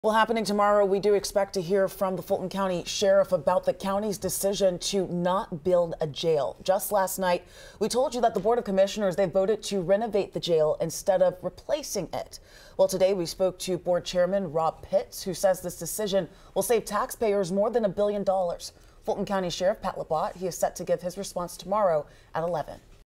Well, happening tomorrow, we do expect to hear from the Fulton County Sheriff about the county's decision to not build a jail. Just last night, we told you that the Board of Commissioners, they voted to renovate the jail instead of replacing it. Well, today we spoke to Board Chairman Rob Pitts, who says this decision will save taxpayers more than $1 billion. Fulton County Sheriff Pat Labat, he is set to give his response tomorrow at 11.